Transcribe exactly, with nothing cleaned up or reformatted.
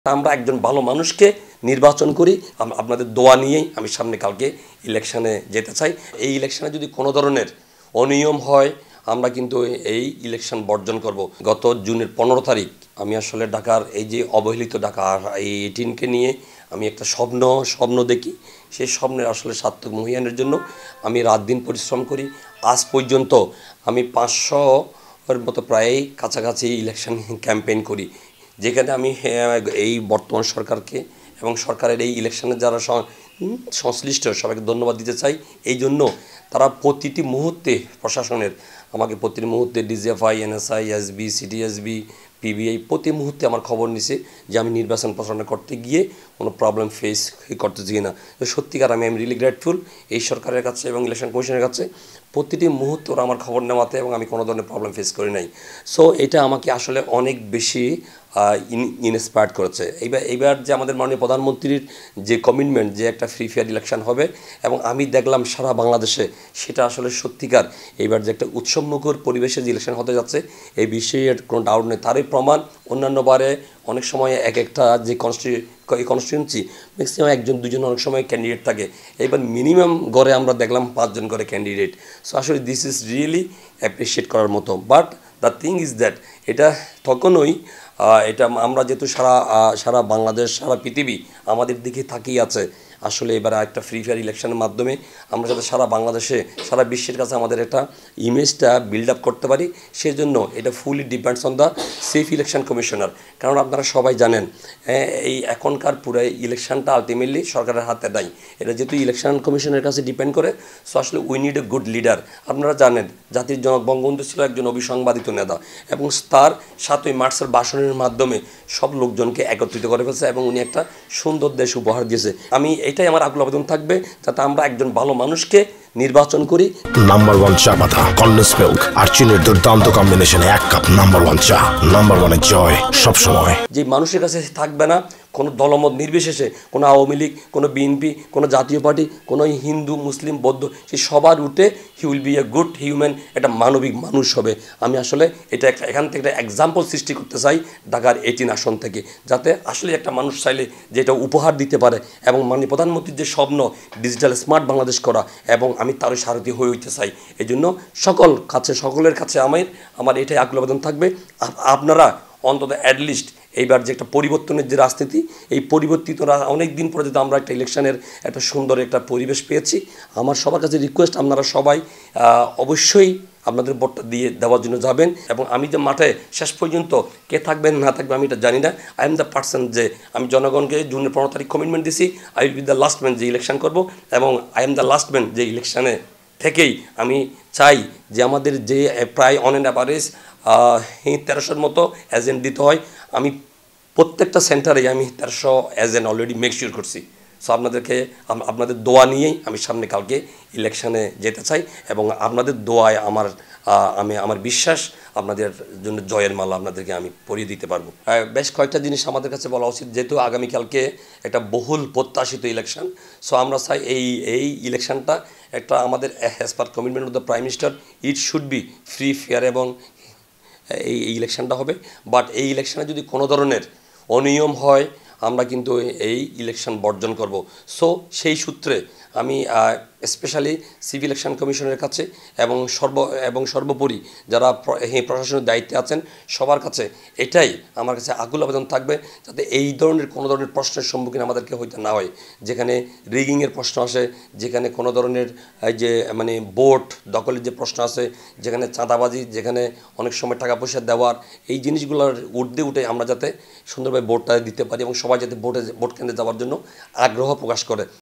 আমরা একজন ভালো মানুষকে নির্বাচন করি আপনাদের দোয়া নিয়েই আমি সামনে কালকে ইলেকশনে যেতে চাই। এই ইলেকশনে যদি কোনো ধরনের অনিয়ম হয় আমরা কিন্তু এই ইলেকশন বর্জন করব। গত জুনের পনেরো তারিখ আমি আসলে ঢাকার এই যে অবহেলিত ঢাকা এই এইটিনকে নিয়ে আমি একটা স্বপ্ন স্বপ্ন দেখি। সেই স্বপ্নের আসলে সার্থক মহিয়ানের জন্য আমি রাত দিন পরিশ্রম করি। আজ পর্যন্ত আমি পাঁচশো এর মতো প্রায় কাছাকাছি ইলেকশন ক্যাম্পেইন করি, যেখানে আমি এই বর্তমান সরকারকে এবং সরকারের এই ইলেকশনে যারা সংশ্লিষ্ট সবাইকে ধন্যবাদ দিতে চাই। এই জন্য তারা প্রতিটি মুহূর্তে প্রশাসনের আমাকে প্রতিটি মুহূর্তে DGFI, NSI, SB, CTSB, PBI প্রতি মুহূর্তে আমার খবর নিছে যে আমি নির্বাচন প্রচারণা করতে গিয়ে কোনো প্রবলেম ফেস করতেছি না। তো সত্যিকার আমি আমি রিয়েলি গ্রেটফুল এই সরকারের কাছে এবং ইলেকশন কমিশনের কাছে। প্রতিটি মুহূর্তে ওরা আমার খবর নেওয়াতে এবং আমি কোনো ধরনের প্রবলেম ফেস করি নাই। সো এটা আমাকে আসলে অনেক বেশি ইন্সপায়ার্ড করেছে। এইবার এইবার যে আমাদের মাননীয় প্রধানমন্ত্রীর যে কমিটমেন্ট যে একটা ফ্রি ফেয়ার ইলেকশন হবে এবং আমি দেখলাম সারা বাংলাদেশে সেটা আসলে সত্যিকার এইবার যে একটা উৎসবমুখর পরিবেশে যে ইলেকশন হতে যাচ্ছে এই বিষয়ে কোনো ডাউট নেই। তারই প্রমাণ অন্যান্য বারে অনেক সময় এক একটা যে কনস্টি এই কনস্টিটিউন্সি ম্যাক্সিমাম একজন দুজন অনেক সময় ক্যান্ডিডেট থাকে, এবার মিনিমাম গড়ে আমরা দেখলাম পাঁচজন করে ক্যান্ডিডেট। সো আসলে দিস ইজ রিয়েলি অ্যাপ্রিসিয়েট করার মতো। But the thing is that এটা তখনই এটা আমরা যেহেতু সারা সারা বাংলাদেশ সারা পৃথিবী আমাদের দিকে তাকিয়ে আছে, আসলে এবার একটা ফ্রি ফায়ার ইলেকশনের মাধ্যমে আমরা যাতে সারা বাংলাদেশে সারা বিশ্বের কাছে আমাদের একটা ইমেজটা বিল্ড আপ করতে পারি, সেজন্য এটা fully depends on the safe election commissioner. কারণ আপনারা সবাই জানেন এই এখনকার পুরো ইলেকশনটা আলটিমেটলি সরকারের হাতে নাই, এটা যেহেতু ইলেকশন কমিশনের কাছে ডিপেন্ড করে। সো আসলে we need a good leader. আপনারা জানেন জাতির জনক বঙ্গবন্ধু ছিল একজন অবিসংবাদিত নেতা এবং তার সাতই মার্চের ভাষণের মাধ্যমে সব লোকজনকে একত্রিত করে ফেলছে এবং উনি একটা সুন্দর দেশ উপহার দিয়েছে। আমি এটাই আমার আকুল আবেদন থাকবে যাতে আমরা একজন ভালো মানুষকে নির্বাচন করি। নাম্বার ওয়ান চা পাতা কন্ডেন্স মিল্ক আর চিনির দুর্দান্ত কম্বিনেশনে এক কাপ নাম্বার ওয়ান চা। নাম্বার ওয়ানের জয় সবসময়। যে মানুষের কাছে থাকবে না কোনো দলমত নির্বিশেষে, কোনো আওয়ামী লীগ, কোনো বিএনপি, কোনো জাতীয় পার্টি, কোনো হিন্দু, মুসলিম, বৌদ্ধ, সে সবার উঠে he will be a good human, একটা মানবিক মানুষ হবে। আমি আসলে এটা একটা এখান থেকে একটা এক্সাম্পল সৃষ্টি করতে চাই ঢাকার এইটিন আসন থেকে, যাতে আসলে একটা মানুষ চাইলে যেটা উপহার দিতে পারে এবং মাননীয় প্রধানমন্ত্রীর যে স্বপ্ন ডিজিটাল স্মার্ট বাংলাদেশ করা এবং আমি তারই সারথি হয়ে উঠতে চাই। এই জন্য সকল কাছে সকলের কাছে আমার আমার এটাই আকুল আবেদন থাকবে, আপনারা অন্তত অ্যাটলিস্ট এইবার যে একটা পরিবর্তনের যে রাজনীতি এই পরিবর্তিত অনেক দিন পরে যদি আমরা একটা ইলেকশনের একটা সুন্দর একটা পরিবেশ পেয়েছি, আমার সবার কাছে রিকোয়েস্ট আপনারা সবাই অবশ্যই আপনাদের ভোটটা দিয়ে দেওয়ার জন্য যাবেন। এবং আমি যে মাঠে শেষ পর্যন্ত কে থাকবেন না থাকবে আমি এটা জানি না। আই এম দ্য পার্সন যে আমি জনগণকে জুনের পনেরো তারিখ কমিটমেন্ট দিছি I will be the last man যে ইলেকশন করব এবং I am the last man যে ইলেকশনে থেকেই আমি চাই যে আমাদের যে প্রায় অন অ্যান অ্যাভারেজ তেরোশোর মতো এজেন্ট দিতে হয়, আমি প্রত্যেকটা সেন্টারে আমি তেরোশো এজেন্ট অলরেডি মেক শিওর করছি। সো আপনাদেরকে আপনাদের দোয়া নিয়েই আমি সামনে কালকে ইলেকশনে যেতে চাই এবং আপনাদের দোয়ায় আমার আমি আমার বিশ্বাস আপনাদের জন্য জয়ের মালা আপনাদেরকে আমি পরিয়ে দিতে পারবো। বেশ কয়েকটা জিনিস আমাদের কাছে বলা উচিত, যেহেতু আগামীকালকে একটা বহুল প্রত্যাশিত ইলেকশন। সো আমরা চাই এই এই ইলেকশনটা একটা আমাদের as per commitment of the prime minister it should be free fair এবং এই ইলেকশনটা হবে। বাট এই ইলেকশনে যদি কোনো ধরনের অনিয়ম হয় আমরা কিন্তু এই ইলেকশন বর্জন করব। সো সেই সূত্রে আমি স্পেশালি সিভিল ইলেকশন কমিশনের কাছে এবং সর্ব এবং সর্বোপরি যারা এই প্রশাসনের দায়িত্বে আছেন সবার কাছে এটাই আমার কাছে আকুল আবেদন থাকবে যাতে এই ধরনের কোনো ধরনের প্রশ্নের সম্মুখীন আমাদেরকে হইতে না হয়, যেখানে রিগিংয়ের প্রশ্ন আসে, যেখানে কোনো ধরনের যে মানে ভোট দখলের যে প্রশ্ন আছে, যেখানে চাঁদাবাজি, যেখানে অনেক সময় টাকা পয়সা দেওয়ার এই জিনিসগুলোর ঊর্ধ্বে উঠে আমরা যাতে সুন্দরভাবে ভোটটা দিতে পারি এবং সবাই যাতে ভোটে ভোট কেন্দ্রে যাওয়ার জন্য আগ্রহ প্রকাশ করে।